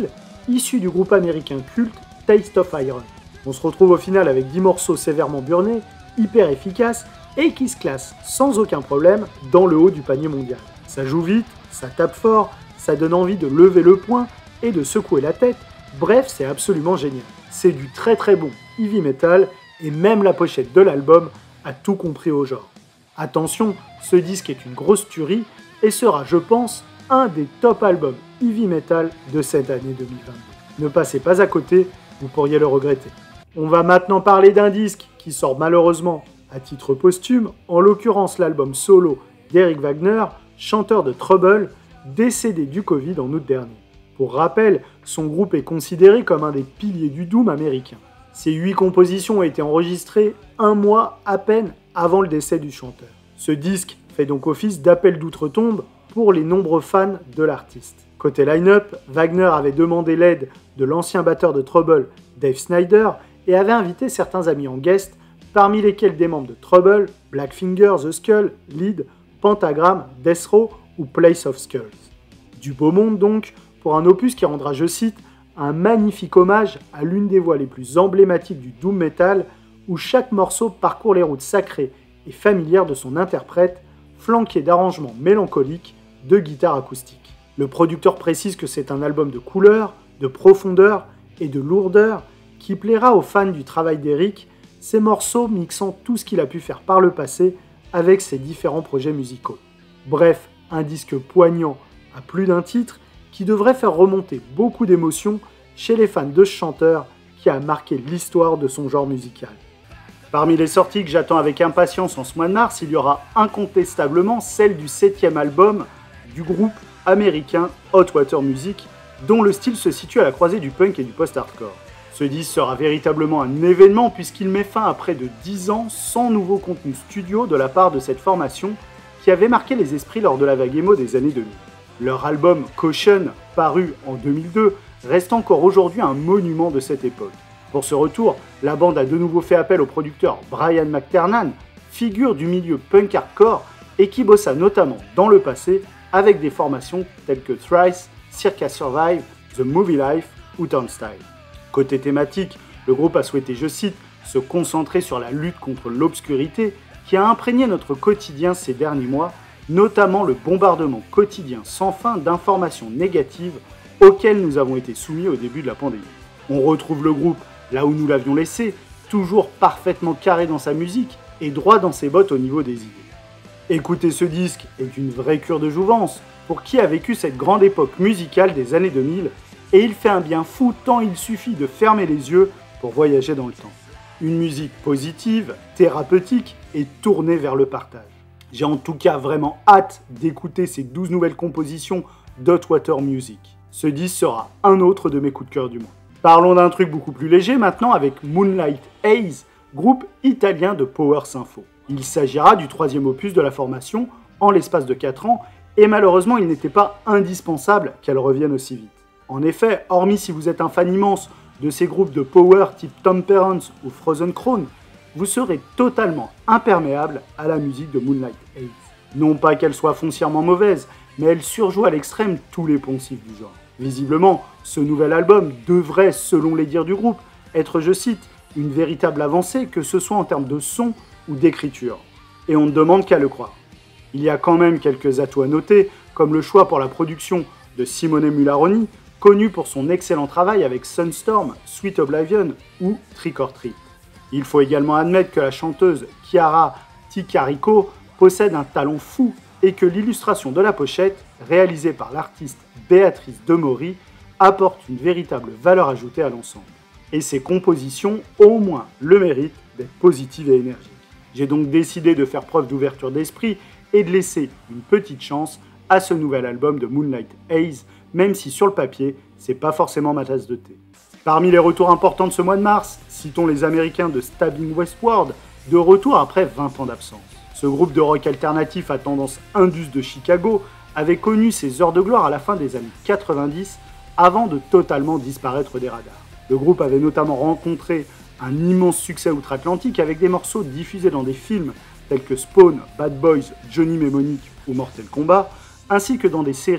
issu du groupe américain culte Taste of Iron. On se retrouve au final avec 10 morceaux sévèrement burnés, hyper efficaces et qui se classent sans aucun problème dans le haut du panier mondial. Ça joue vite, ça tape fort, ça donne envie de lever le poing et de secouer la tête, bref c'est absolument génial. C'est du très très bon heavy metal et même la pochette de l'album a tout compris au genre. Attention, ce disque est une grosse tuerie et sera, je pense, un des top albums heavy metal de cette année 2022. Ne passez pas à côté, vous pourriez le regretter. On va maintenant parler d'un disque qui sort malheureusement à titre posthume, en l'occurrence l'album solo d'Eric Wagner, chanteur de Trouble, décédé du Covid en août dernier. Pour rappel, son groupe est considéré comme un des piliers du doom américain. Ces 8 compositions ont été enregistrées un mois à peine avant le décès du chanteur. Ce disque fait donc office d'appel d'outre-tombe pour les nombreux fans de l'artiste. Côté line-up, Wagner avait demandé l'aide de l'ancien batteur de Trouble, Dave Snyder, et avait invité certains amis en guest, parmi lesquels des membres de Trouble, Blackfinger, The Skull, Lead, Pentagram, Death Row ou Place of Skulls. Du beau monde donc, pour un opus qui rendra, je cite, un magnifique hommage à l'une des voix les plus emblématiques du doom metal, où chaque morceau parcourt les routes sacrées et familières de son interprète, flanqué d'arrangements mélancoliques, de guitare acoustique. Le producteur précise que c'est un album de couleur, de profondeur et de lourdeur qui plaira aux fans du travail d'Eric, ces morceaux mixant tout ce qu'il a pu faire par le passé avec ses différents projets musicaux. Bref, un disque poignant à plus d'un titre qui devrait faire remonter beaucoup d'émotions chez les fans de ce chanteur qui a marqué l'histoire de son genre musical. Parmi les sorties que j'attends avec impatience en ce mois de mars, il y aura incontestablement celle du 7e album du groupe américain Hot Water Music, dont le style se situe à la croisée du punk et du post-hardcore. Ce disque sera véritablement un événement puisqu'il met fin à près de 10 ans sans nouveau contenu studio de la part de cette formation qui avait marqué les esprits lors de la vague emo des années 2000. Leur album Caution, paru en 2002, reste encore aujourd'hui un monument de cette époque. Pour ce retour, la bande a de nouveau fait appel au producteur Brian McTernan, figure du milieu punk hardcore et qui bossa notamment dans le passé avec des formations telles que Thrice, Circa Survive, The Movie Life ou Turnstile. Côté thématique, le groupe a souhaité, je cite, se concentrer sur la lutte contre l'obscurité qui a imprégné notre quotidien ces derniers mois, notamment le bombardement quotidien sans fin d'informations négatives auxquelles nous avons été soumis au début de la pandémie. On retrouve le groupe là où nous l'avions laissé, toujours parfaitement carré dans sa musique et droit dans ses bottes au niveau des idées. Écouter ce disque est une vraie cure de jouvence pour qui a vécu cette grande époque musicale des années 2000 et il fait un bien fou tant il suffit de fermer les yeux pour voyager dans le temps. Une musique positive, thérapeutique et tournée vers le partage. J'ai en tout cas vraiment hâte d'écouter ces 12 nouvelles compositions d'Hot Water Music. Ce disque sera un autre de mes coups de cœur du mois. Parlons d'un truc beaucoup plus léger maintenant avec Moonlight Haze, groupe italien de power sympho. Il s'agira du 3e opus de la formation en l'espace de 4 ans et malheureusement il n'était pas indispensable qu'elle revienne aussi vite. En effet, hormis si vous êtes un fan immense de ces groupes de power type Temperance ou Frozen Throne, vous serez totalement imperméable à la musique de Moonlight Haze. Non pas qu'elle soit foncièrement mauvaise, mais elle surjoue à l'extrême tous les poncifs du genre. Visiblement, ce nouvel album devrait, selon les dires du groupe, être, je cite, une véritable avancée, que ce soit en termes de son ou d'écriture. Et on ne demande qu'à le croire. Il y a quand même quelques atouts à noter, comme le choix pour la production de Simone Mularoni, connu pour son excellent travail avec Sunstorm, Sweet Oblivion ou Trick or Treat. Il faut également admettre que la chanteuse Chiara Ticarico possède un talent fou et que l'illustration de la pochette, réalisée par l'artiste Béatrice Demori, apporte une véritable valeur ajoutée à l'ensemble. Et ses compositions ont au moins le mérite d'être positives et énergiques. J'ai donc décidé de faire preuve d'ouverture d'esprit et de laisser une petite chance à ce nouvel album de Moonlight Haze, même si sur le papier, c'est pas forcément ma tasse de thé. Parmi les retours importants de ce mois de mars, citons les Américains de Stabbing Westward, de retour après 20 ans d'absence. Ce groupe de rock alternatif à tendance indus de Chicago avait connu ses heures de gloire à la fin des années 90 avant de totalement disparaître des radars. Le groupe avait notamment rencontré un immense succès outre-Atlantique avec des morceaux diffusés dans des films tels que Spawn, Bad Boys, Johnny Mnemonic ou Mortal Kombat, ainsi que dans des séries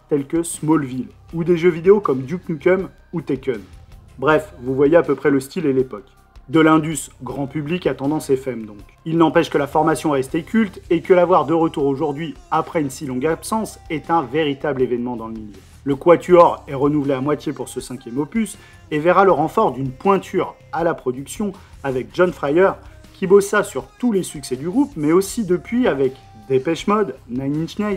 tels que Smallville, ou des jeux vidéo comme Duke Nukem ou Tekken. Bref, vous voyez à peu près le style et l'époque. De l'Indus, grand public à tendance FM donc. Il n'empêche que la formation est restée culte et que l'avoir de retour aujourd'hui, après une si longue absence, est un véritable événement dans le milieu. Le Quatuor est renouvelé à moitié pour ce 5e opus et verra le renfort d'une pointure à la production avec John Fryer, qui bossa sur tous les succès du groupe, mais aussi depuis avec Depeche Mode, Nine Inch Nails,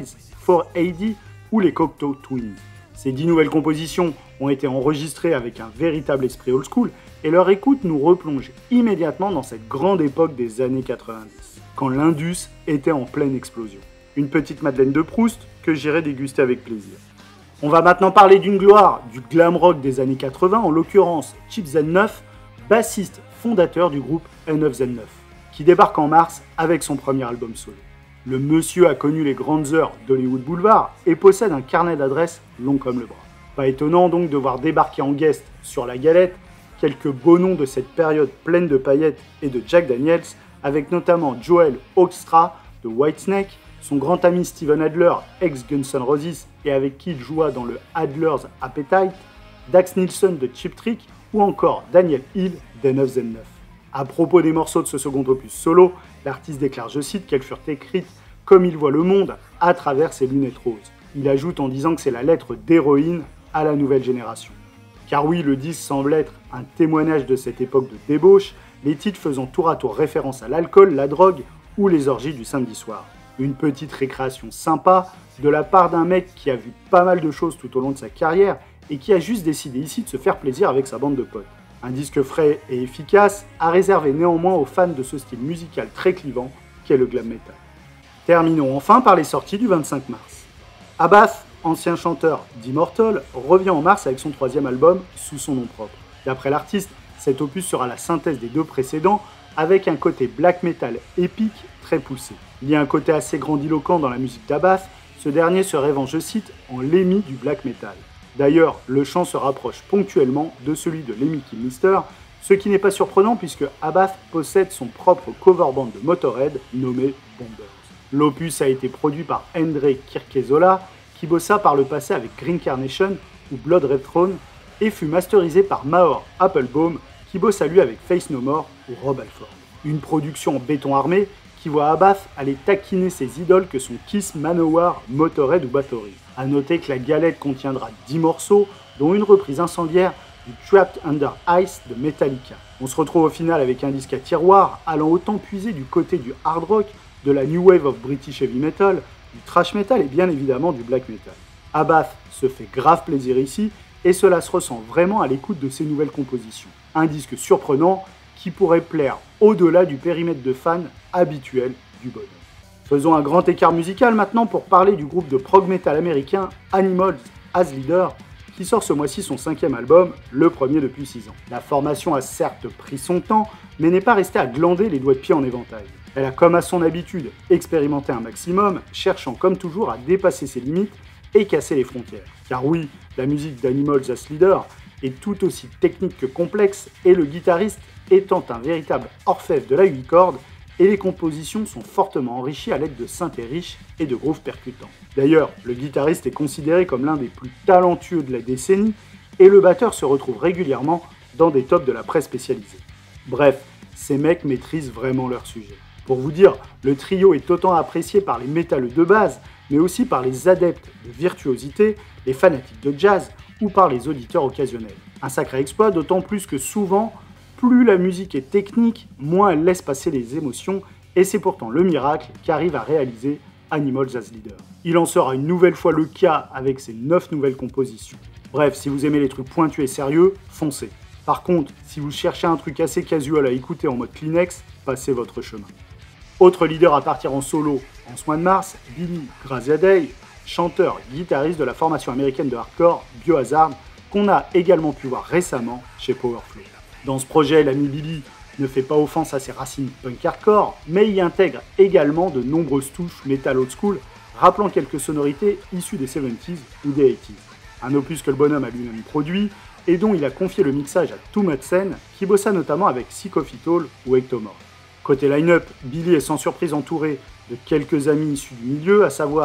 4AD ou les Cocteau Twins. Ces 10 nouvelles compositions ont été enregistrées avec un véritable esprit old school et leur écoute nous replonge immédiatement dans cette grande époque des années 90, quand l'Indus était en pleine explosion. Une petite Madeleine de Proust que j'irai déguster avec plaisir. On va maintenant parler d'une gloire du glam rock des années 80, en l'occurrence Chip Z9, bassiste fondateur du groupe N9 Z9, qui débarque en mars avec son premier album solo. Le monsieur a connu les grandes heures d'Hollywood Boulevard et possède un carnet d'adresses long comme le bras. Pas étonnant donc de voir débarquer en guest sur la galette quelques beaux noms de cette période pleine de paillettes et de Jack Daniels, avec notamment Joel Hoekstra de Whitesnake, son grand ami Steven Adler, ex-Guns N' Roses et avec qui il joua dans le Adler's Appetite, Dax Nielsen de Cheap Trick ou encore Daniel Hill d'N9 Z9. À propos des morceaux de ce second opus solo, l'artiste déclare, je cite, qu'elles furent écrites comme il voit le monde à travers ses lunettes roses. Il ajoute en disant que c'est la lettre d'héroïne à la nouvelle génération. Car oui, le disque semble être un témoignage de cette époque de débauche, les titres faisant tour à tour référence à l'alcool, la drogue ou les orgies du samedi soir. Une petite récréation sympa de la part d'un mec qui a vu pas mal de choses tout au long de sa carrière et qui a juste décidé ici de se faire plaisir avec sa bande de potes. Un disque frais et efficace, à réserver néanmoins aux fans de ce style musical très clivant qu'est le glam metal. Terminons enfin par les sorties du 25 mars. Abbath, ancien chanteur d'Immortal, revient en mars avec son 3e album sous son nom propre. D'après l'artiste, cet opus sera la synthèse des 2 précédents avec un côté black metal épique très poussé. Il y a un côté assez grandiloquent dans la musique d'Abbath, ce dernier se rêvant, je cite, en Lemmy du black metal. D'ailleurs, le chant se rapproche ponctuellement de celui de Lemmy Kilmister, ce qui n'est pas surprenant puisque Abbath possède son propre cover band de Motorhead nommé Bombers. L'opus a été produit par Endre Kirkezola, qui bossa par le passé avec Green Carnation ou Blood Red Throne, et fut masterisé par Maor Applebaum, qui bossa lui avec Face No More ou Rob Halford. Une production en béton armé qui voit Abbath aller taquiner ses idoles que sont Kiss, Manowar, Motorhead ou Bathory. A noter que la galette contiendra 10 morceaux, dont une reprise incendiaire du Trapped Under Ice de Metallica. On se retrouve au final avec un disque à tiroir, allant autant puiser du côté du hard rock, de la New Wave of British Heavy Metal, du thrash metal et bien évidemment du black metal. Abbath se fait grave plaisir ici, et cela se ressent vraiment à l'écoute de ses nouvelles compositions. Un disque surprenant qui pourrait plaire au-delà du périmètre de fans habituel du bonhomme. Faisons un grand écart musical maintenant pour parler du groupe de prog metal américain Animals as Leader, qui sort ce mois-ci son 5e album, le premier depuis 6 ans. La formation a certes pris son temps, mais n'est pas restée à glander les doigts de pied en éventail. Elle a, comme à son habitude, expérimenté un maximum, cherchant comme toujours à dépasser ses limites et casser les frontières. Car oui, la musique d'Animals as Leader est tout aussi technique que complexe, et le guitariste étant un véritable orfèvre de la 8 cordes, et les compositions sont fortement enrichies à l'aide de synthés riches et de grooves percutants. D'ailleurs, le guitariste est considéré comme l'un des plus talentueux de la décennie, et le batteur se retrouve régulièrement dans des tops de la presse spécialisée. Bref, ces mecs maîtrisent vraiment leur sujet. Pour vous dire, le trio est autant apprécié par les métalleux de base, mais aussi par les adeptes de virtuosité, les fanatiques de jazz ou par les auditeurs occasionnels. Un sacré exploit, d'autant plus que souvent, plus la musique est technique, moins elle laisse passer les émotions, et c'est pourtant le miracle qu'arrive à réaliser Animals as Leader. Il en sera une nouvelle fois le cas avec ses 9 nouvelles compositions. Bref, si vous aimez les trucs pointus et sérieux, foncez. Par contre, si vous cherchez un truc assez casual à écouter en mode Kleenex, passez votre chemin. Autre leader à partir en solo en ce mois de mars, Billy Graziadei, chanteur, guitariste de la formation américaine de hardcore Biohazard, qu'on a également pu voir récemment chez Powerflow. Dans ce projet, l'ami Billy ne fait pas offense à ses racines punk hardcore, mais y intègre également de nombreuses touches metal old school, rappelant quelques sonorités issues des 70s ou des 80s. Un opus que le bonhomme a lui-même produit, et dont il a confié le mixage à Too Madsen, qui bossa notamment avec Sick of It All ou Ectomorph. Côté line-up, Billy est sans surprise entouré de quelques amis issus du milieu, à savoir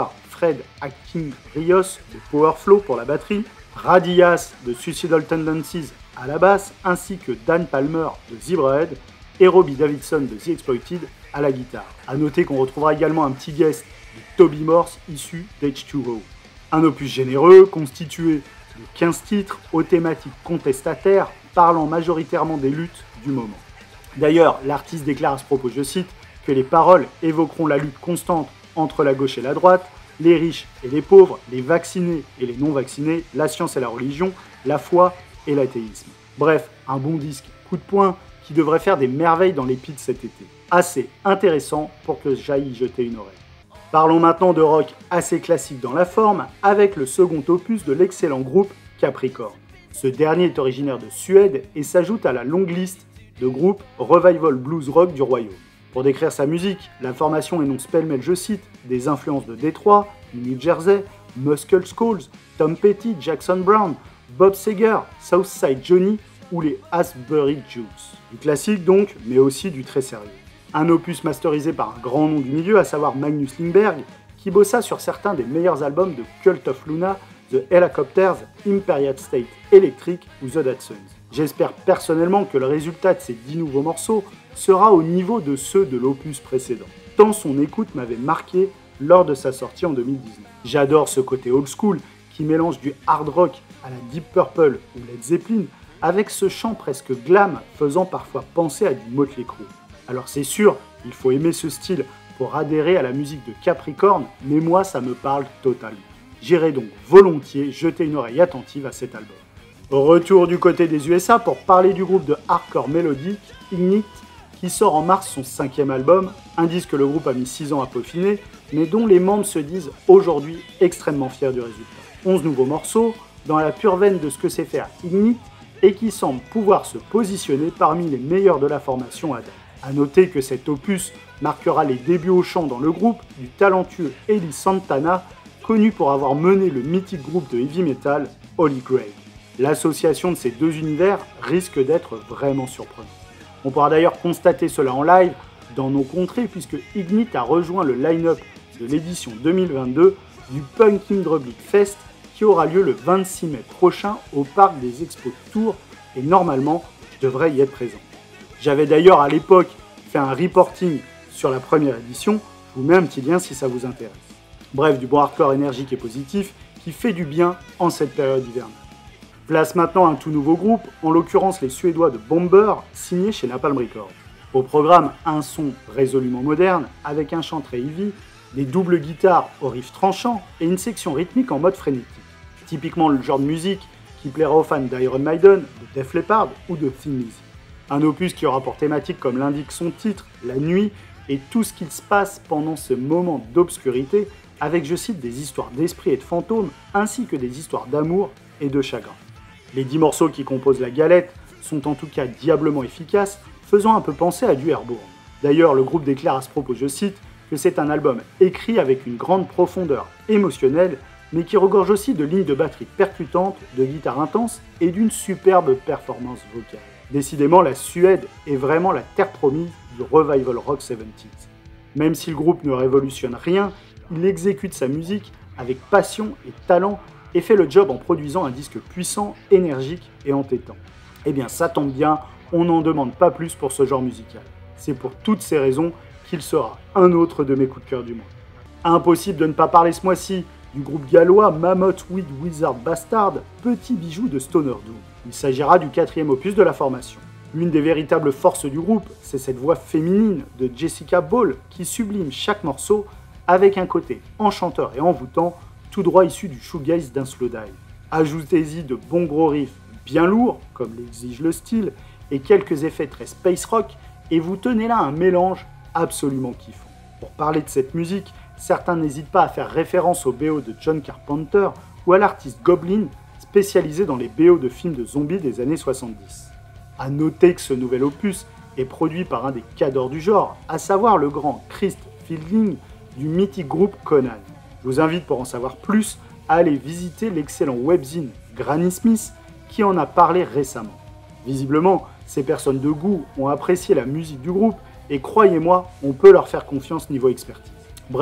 Fred Akin Rios de Powerflow pour la batterie, Radias de Suicidal Tendencies à la basse, ainsi que Dan Palmer de Zebrahead et Robbie Davidson de The Exploited à la guitare. A noter qu'on retrouvera également un petit guest de Toby Morse issu d'H2O. Un opus généreux constitué de 15 titres aux thématiques contestataires parlant majoritairement des luttes du moment. D'ailleurs, l'artiste déclare à ce propos, je cite, que les paroles évoqueront la lutte constante entre la gauche et la droite, les riches et les pauvres, les vaccinés et les non-vaccinés, la science et la religion, la foi et l'athéisme. Bref, un bon disque coup de poing qui devrait faire des merveilles dans les pits cet été. Assez intéressant pour que j'aille y jeter une oreille. Parlons maintenant de rock assez classique dans la forme, avec le second opus de l'excellent groupe Capricorn. Ce dernier est originaire de Suède et s'ajoute à la longue liste de groupes revival blues rock du royaume. Pour décrire sa musique, la formation énonce pêle-mêle, je cite, des influences de Détroit, New Jersey, Muscle Skulls, Tom Petty, Jackson Browne, Bob Seger, Southside Johnny ou les Asbury Jukes. Du classique donc, mais aussi du très sérieux. Un opus masterisé par un grand nom du milieu, à savoir Magnus Lindberg, qui bossa sur certains des meilleurs albums de Cult of Luna, The Helicopters, Imperial State Electric ou The Dead Sons. J'espère personnellement que le résultat de ces 10 nouveaux morceaux sera au niveau de ceux de l'opus précédent, tant son écoute m'avait marqué lors de sa sortie en 2019. J'adore ce côté old school qui mélange du hard rock à la Deep Purple ou Led Zeppelin, avec ce chant presque glam faisant parfois penser à du Motley Crue. Alors c'est sûr, il faut aimer ce style pour adhérer à la musique de Capricorn, mais moi ça me parle totalement. J'irai donc volontiers jeter une oreille attentive à cet album. Retour du côté des USA pour parler du groupe de hardcore mélodique Ignite, qui sort en mars son 5e album, un disque que le groupe a mis 6 ans à peaufiner, mais dont les membres se disent aujourd'hui extrêmement fiers du résultat. 11 nouveaux morceaux, dans la pure veine de ce que sait faire Ignite, et qui semblent pouvoir se positionner parmi les meilleurs de la formation à date. A noter que cet opus marquera les débuts au chant dans le groupe du talentueux Eli Santana, connu pour avoir mené le mythique groupe de heavy metal Holy Grail. L'association de ces deux univers risque d'être vraiment surprenante. On pourra d'ailleurs constater cela en live dans nos contrées puisque Ignite a rejoint le line-up de l'édition 2022 du Punkin Drublic Fest qui aura lieu le 26 mai prochain au parc des Expos Tours et normalement je devrais y être présent. J'avais d'ailleurs à l'époque fait un reporting sur la première édition, je vous mets un petit lien si ça vous intéresse. Bref, du bon hardcore énergique et positif qui fait du bien en cette période hivernale. Place maintenant un tout nouveau groupe, en l'occurrence les Suédois de Bomber, signés chez Napalm Records. Au programme, un son résolument moderne, avec un chant très heavy, des doubles guitares au riff tranchant et une section rythmique en mode frénétique. Typiquement le genre de musique qui plaira aux fans d'Iron Maiden, de Def Leppard ou de Thin Lizzy. Un opus qui aura pour thématique, comme l'indique son titre, la nuit et tout ce qu'il se passe pendant ce moment d'obscurité, avec, je cite, des histoires d'esprit et de fantômes, ainsi que des histoires d'amour et de chagrin. Les 10 morceaux qui composent la galette sont en tout cas diablement efficaces, faisant un peu penser à du Airborne. D'ailleurs, le groupe déclare à ce propos, je cite, que c'est un album écrit avec une grande profondeur émotionnelle, mais qui regorge aussi de lignes de batterie percutantes, de guitare intense et d'une superbe performance vocale. Décidément, la Suède est vraiment la terre promise du revival rock 70s. Même si le groupe ne révolutionne rien, il exécute sa musique avec passion et talent et fait le job en produisant un disque puissant, énergique et entêtant. Eh bien ça tombe bien, on n'en demande pas plus pour ce genre musical. C'est pour toutes ces raisons qu'il sera un autre de mes coups de cœur du mois. Impossible de ne pas parler ce mois-ci du groupe gallois Mammoth Weed Wizard Bastard, petit bijou de Stoner Doom. Il s'agira du 4e opus de la formation. L'une des véritables forces du groupe, c'est cette voix féminine de Jessica Ball qui sublime chaque morceau avec un côté enchanteur et envoûtant, tout droit issu du shoegaze d'un slow dive. Ajoutez-y de bons gros riffs bien lourds, comme l'exige le style, et quelques effets très space rock, et vous tenez là un mélange absolument kiffant. Pour parler de cette musique, certains n'hésitent pas à faire référence au BO de John Carpenter ou à l'artiste Goblin, spécialisé dans les BO de films de zombies des années 70. A noter que ce nouvel opus est produit par un des cadors du genre, à savoir le grand Chris Fielding du mythique groupe Conan. Je vous invite pour en savoir plus à aller visiter l'excellent webzine Granny Smith qui en a parlé récemment. Visiblement, ces personnes de goût ont apprécié la musique du groupe et croyez-moi, on peut leur faire confiance niveau expertise. Bref,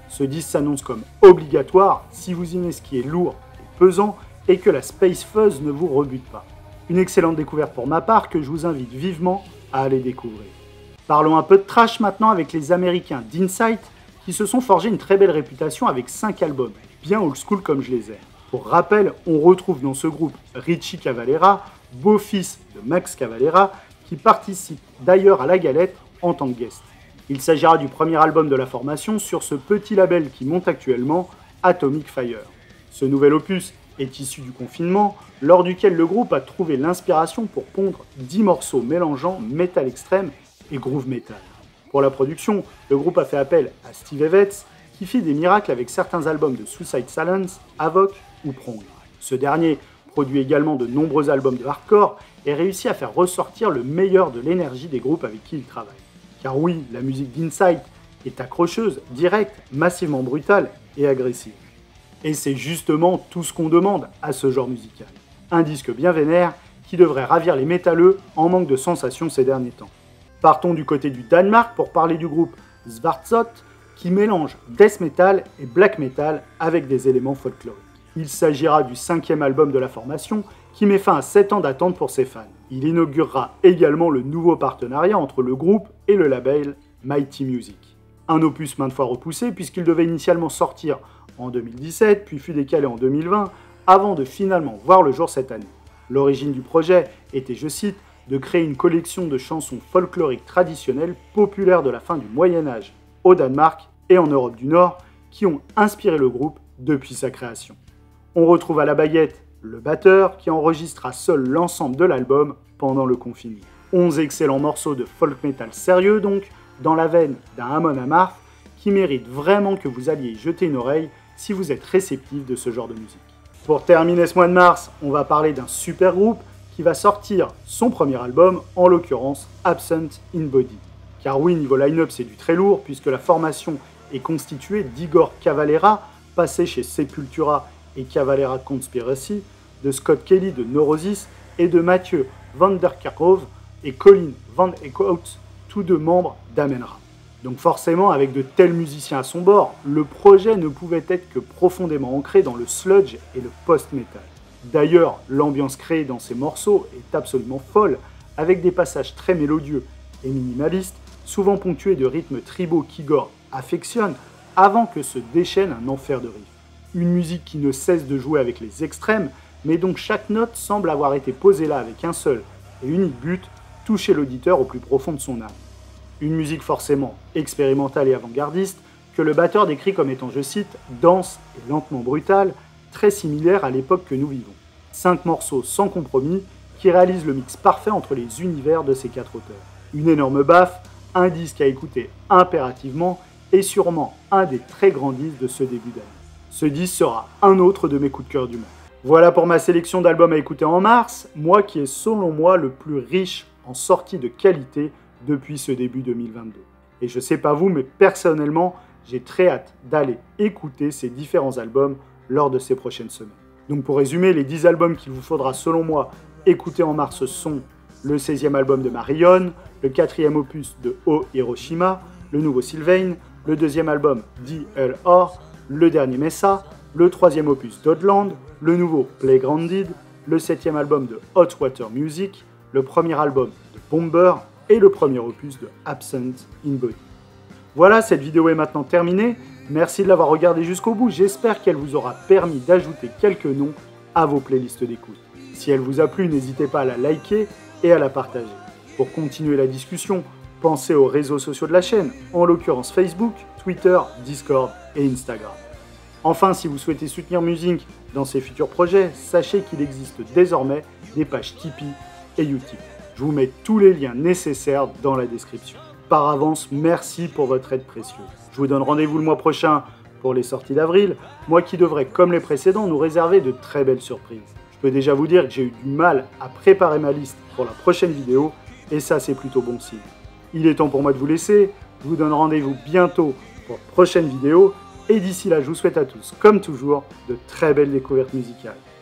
Ce disque s'annonce comme obligatoire si vous aimez ce qui est lourd et pesant et que la Space Fuzz ne vous rebute pas. Une excellente découverte pour ma part que je vous invite vivement à aller découvrir. Parlons un peu de trash maintenant avec les Américains d'Insight qui se sont forgés une très belle réputation avec 5 albums, bien old school comme je les aime. Pour rappel, on retrouve dans ce groupe Richie Cavalera, beau-fils de Max Cavalera, qui participe d'ailleurs à la galette en tant que guest. Il s'agira du premier album de la formation sur ce petit label qui monte actuellement, Atomic Fire. Ce nouvel opus est issu du confinement, lors duquel le groupe a trouvé l'inspiration pour pondre 10 morceaux mélangeant metal extrême et groove metal. Pour la production, le groupe a fait appel à Steve Evetts, qui fit des miracles avec certains albums de Suicide Silence, Havoc ou Prong. Ce dernier produit également de nombreux albums de hardcore et réussit à faire ressortir le meilleur de l'énergie des groupes avec qui il travaille. Car oui, la musique d'Insight est accrocheuse, directe, massivement brutale et agressive. Et c'est justement tout ce qu'on demande à ce genre musical. Un disque bien vénère qui devrait ravir les métalleux en manque de sensations ces derniers temps. Partons du côté du Danemark pour parler du groupe Svartsot qui mélange death metal et black metal avec des éléments folkloriques. Il s'agira du 5e album de la formation qui met fin à 7 ans d'attente pour ses fans. Il inaugurera également le nouveau partenariat entre le groupe et le label Mighty Music. Un opus maintes fois repoussé puisqu'il devait initialement sortir en 2017 puis fut décalé en 2020 avant de finalement voir le jour cette année. L'origine du projet était, je cite, de créer une collection de chansons folkloriques traditionnelles populaires de la fin du Moyen-Âge au Danemark et en Europe du Nord qui ont inspiré le groupe depuis sa création. On retrouve à la baguette le batteur qui enregistra seul l'ensemble de l'album pendant le confinement. 11 excellents morceaux de folk metal sérieux donc, dans la veine d'un Amon Amarth qui mérite vraiment que vous alliez y jeter une oreille si vous êtes réceptif de ce genre de musique. Pour terminer ce mois de mars, on va parler d'un super groupe qui va sortir son premier album, en l'occurrence Absent in Body. Car oui, niveau line-up c'est du très lourd puisque la formation est constituée d'Igor Cavalera, passé chez Sepultura et Cavalera Conspiracy, de Scott Kelly de Neurosis et de Mathieu Van der Kerkhove et Colin Van Eekhout, tous deux membres d'Amenra. Donc forcément, avec de tels musiciens à son bord, le projet ne pouvait être que profondément ancré dans le sludge et le post-metal. D'ailleurs, l'ambiance créée dans ces morceaux est absolument folle, avec des passages très mélodieux et minimalistes, souvent ponctués de rythmes tribaux qu'Igor affectionne, avant que se déchaîne un enfer de riffs. Une musique qui ne cesse de jouer avec les extrêmes, mais dont chaque note semble avoir été posée là avec un seul et unique but, toucher l'auditeur au plus profond de son âme. Une musique forcément expérimentale et avant-gardiste, que le batteur décrit comme étant, je cite, dense et lentement brutale, très similaire à l'époque que nous vivons. 5 morceaux sans compromis qui réalisent le mix parfait entre les univers de ces 4 auteurs. Une énorme baffe, un disque à écouter impérativement et sûrement un des très grands disques de ce début d'année. Ce disque sera un autre de mes coups de cœur du mois. Voilà pour ma sélection d'albums à écouter en mars, mois qui est selon moi le plus riche en sorties de qualité depuis ce début 2022. Et je sais pas vous, mais personnellement, j'ai très hâte d'aller écouter ces différents albums lors de ces prochaines semaines. Donc pour résumer, les 10 albums qu'il vous faudra selon moi écouter en mars sont le 16e album de Marion, le 4e opus de O Hiroshima, le nouveau Sylvain, le 2e album D.L.R., le dernier Mesa, le 3e opus d'Odland, le nouveau Playgrounded, le 7e album de Hot Water Music, le premier album de Bomber et le premier opus de Absent in Body. Voilà, cette vidéo est maintenant terminée. Merci de l'avoir regardée jusqu'au bout. J'espère qu'elle vous aura permis d'ajouter quelques noms à vos playlists d'écoute. Si elle vous a plu, n'hésitez pas à la liker et à la partager. Pour continuer la discussion, pensez aux réseaux sociaux de la chaîne, en l'occurrence Facebook, Twitter, Discord et Instagram. Enfin, si vous souhaitez soutenir Musink dans ses futurs projets, sachez qu'il existe désormais des pages Tipeee et Utip. Je vous mets tous les liens nécessaires dans la description. Par avance, merci pour votre aide précieuse. Je vous donne rendez-vous le mois prochain pour les sorties d'avril, mois qui devrait, comme les précédents, nous réserver de très belles surprises. Je peux déjà vous dire que j'ai eu du mal à préparer ma liste pour la prochaine vidéo, et ça c'est plutôt bon signe. Il est temps pour moi de vous laisser, je vous donne rendez-vous bientôt pour une prochaine vidéo, et d'ici là je vous souhaite à tous, comme toujours, de très belles découvertes musicales.